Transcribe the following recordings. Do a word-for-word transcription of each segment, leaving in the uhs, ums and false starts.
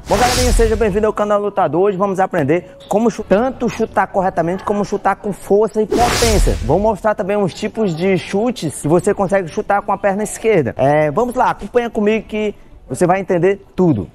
Bom, galerinha, seja bem-vindo ao canal Lutador. Hoje vamos aprender como tanto chutar corretamente como chutar com força e potência. Vou mostrar também uns tipos de chutes que você consegue chutar com a perna esquerda. É, vamos lá, acompanha comigo que você vai entender tudo.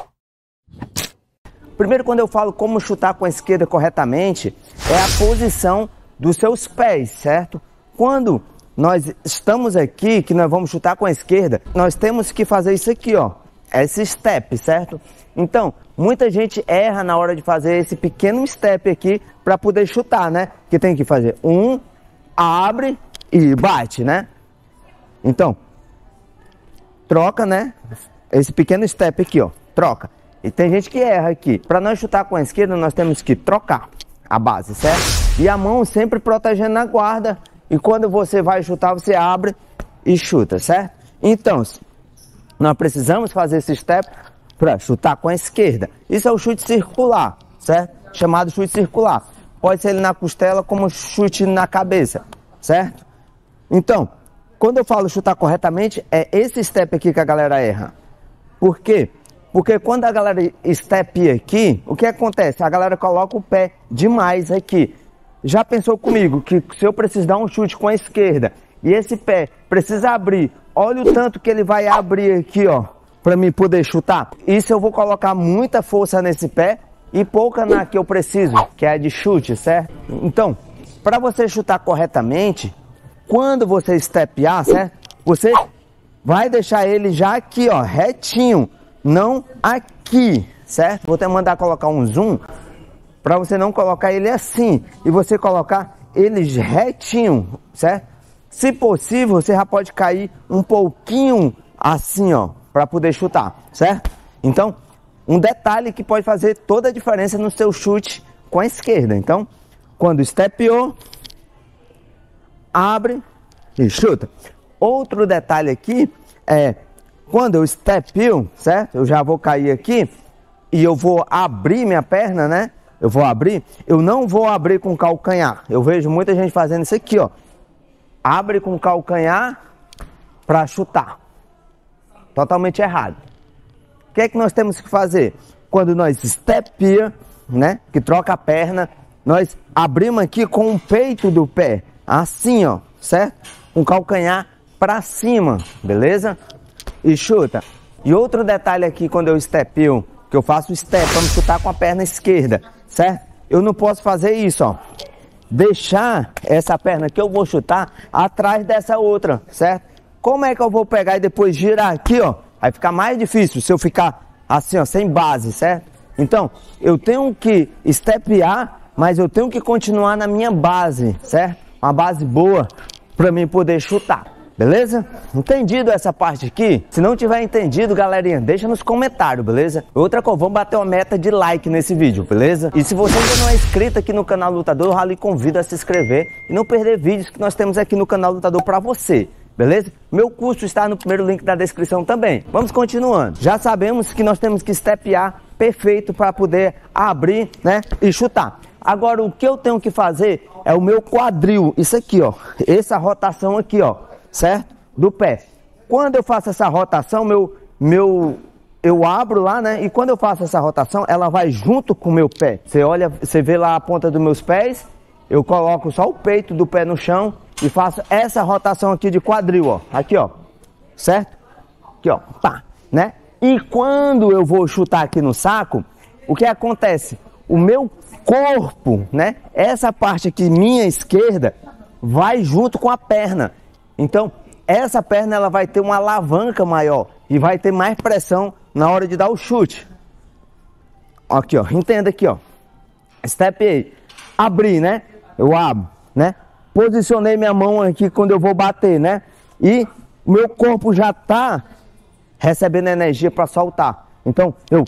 Primeiro, quando eu falo como chutar com a esquerda corretamente, é a posição dos seus pés, certo? Quando nós estamos aqui, que nós vamos chutar com a esquerda, nós temos que fazer isso aqui, ó. Esse step, certo? Então, muita gente erra na hora de fazer esse pequeno step aqui para poder chutar, né? Que tem que fazer um, abre e bate, né? Então, troca, né? Esse pequeno step aqui, ó, troca. E tem gente que erra aqui. Para nós chutar com a esquerda, nós temos que trocar a base, certo? E a mão sempre protegendo na guarda. E quando você vai chutar, você abre e chuta, certo? Então, nós precisamos fazer esse step para chutar com a esquerda. Isso é o chute circular, certo? Chamado chute circular. Pode ser ele na costela como chute na cabeça, certo? Então, quando eu falo chutar corretamente, é esse step aqui que a galera erra. Por quê? Porque quando a galera step aqui, o que acontece? A galera coloca o pé demais aqui. Já pensou comigo que se eu precisar dar um chute com a esquerda e esse pé precisa abrir, olha o tanto que ele vai abrir aqui, ó, para mim poder chutar. Isso eu vou colocar muita força nesse pé e pouca na que eu preciso, que é a de chute, certo? Então, para você chutar corretamente, quando você stepear, certo? Você vai deixar ele já aqui, ó, retinho, não aqui, certo? Vou até mandar colocar um zoom para você não colocar ele assim e você colocar ele retinho, certo? Se possível, você já pode cair um pouquinho assim, ó, para poder chutar, certo? Então, um detalhe que pode fazer toda a diferença no seu chute com a esquerda. Então, quando stepeou, abre e chuta. Outro detalhe aqui é, quando eu stepeo, certo? Eu já vou cair aqui e eu vou abrir minha perna, né? Eu vou abrir, eu não vou abrir com calcanhar. Eu vejo muita gente fazendo isso aqui, ó. Abre com calcanhar para chutar. Totalmente errado. O que é que nós temos que fazer? Quando nós stepia, né, que troca a perna, nós abrimos aqui com o peito do pé, assim, ó, certo? Com calcanhar para cima, beleza? E chuta. E outro detalhe aqui, quando eu stepio, que eu faço step, vamos chutar com a perna esquerda, certo? Eu não posso fazer isso, ó. Deixar essa perna que eu vou chutar atrás dessa outra, certo? Como é que eu vou pegar e depois girar aqui, ó? Vai ficar mais difícil se eu ficar assim, ó, sem base, certo? Então, eu tenho que stepear, mas eu tenho que continuar na minha base, certo? Uma base boa para mim poder chutar. Beleza? Entendido essa parte aqui? Se não tiver entendido, galerinha, deixa nos comentários, beleza? Outra coisa, vamos bater uma meta de like nesse vídeo, beleza? E se você ainda não é inscrito aqui no canal Lutador, eu já lhe convido a se inscrever e não perder vídeos que nós temos aqui no canal Lutador pra você, beleza? Meu curso está no primeiro link da descrição também. Vamos continuando. Já sabemos que nós temos que stepear perfeito para poder abrir, né, e chutar. Agora, o que eu tenho que fazer é o meu quadril, isso aqui, ó, essa rotação aqui, ó, certo? Do pé. Quando eu faço essa rotação, meu, meu, eu abro lá, né? E quando eu faço essa rotação, ela vai junto com o meu pé. Você olha, você vê lá a ponta dos meus pés, eu coloco só o peito do pé no chão e faço essa rotação aqui de quadril, ó. Aqui, ó. Certo? Aqui, ó. Pá, né? E quando eu vou chutar aqui no saco, o que acontece? O meu corpo, né? Essa parte aqui, minha esquerda, vai junto com a perna. Então, essa perna ela vai ter uma alavanca maior e vai ter mais pressão na hora de dar o chute. Aqui, ó, entenda aqui, ó. Step aí. Abri, né? Eu abro, né? Posicionei minha mão aqui quando eu vou bater, né? E meu corpo já tá recebendo energia para soltar. Então, eu,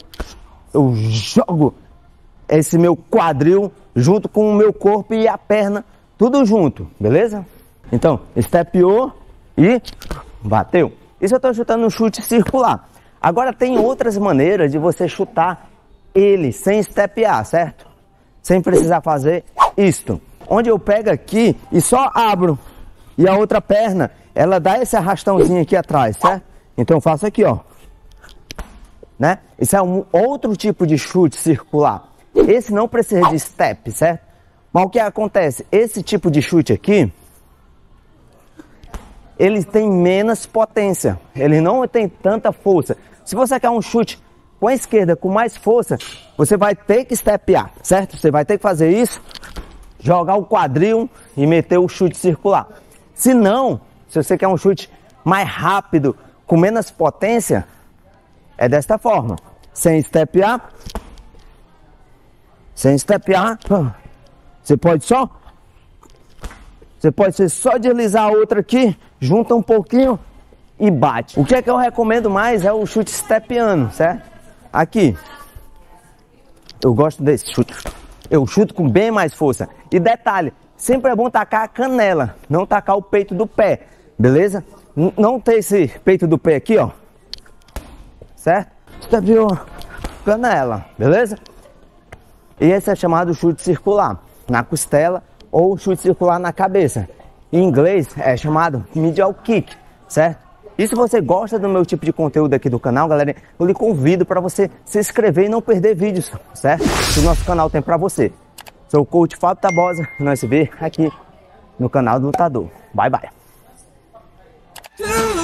eu jogo esse meu quadril junto com o meu corpo e a perna, tudo junto, beleza? Então, stepeou e bateu. Isso eu estou chutando um chute circular. Agora tem outras maneiras de você chutar ele sem stepear, certo? Sem precisar fazer isto. Onde eu pego aqui e só abro. E a outra perna, ela dá esse arrastãozinho aqui atrás, certo? Então eu faço aqui, ó. né? Isso é um outro tipo de chute circular. Esse não precisa de step, certo? Mas o que acontece? Esse tipo de chute aqui, ele tem menos potência, ele não tem tanta força. Se você quer um chute com a esquerda com mais força, você vai ter que stepear, certo? Você vai ter que fazer isso, jogar o quadril e meter o chute circular. Se não, se você quer um chute mais rápido, com menos potência, é desta forma. Sem stepear, sem stepear, você pode só, você pode ser só deslizar a outra aqui, junta um pouquinho e bate. O que é que eu recomendo mais é o chute stepeando, certo? Aqui, eu gosto desse chute. Eu chuto com bem mais força. E detalhe, sempre é bom tacar a canela, não tacar o peito do pé, beleza? N não ter esse peito do pé aqui, ó. Certo? Stepeou, canela, beleza? E esse é chamado chute circular, na costela ou chute circular na cabeça. Em inglês é chamado medial kick, certo? E se você gosta do meu tipo de conteúdo aqui do canal, galera, eu lhe convido para você se inscrever e não perder vídeos, certo? Que o nosso canal tem para você. Sou o coach Fábio Tabosa e nós se vê aqui no canal do Lutador. Bye, bye.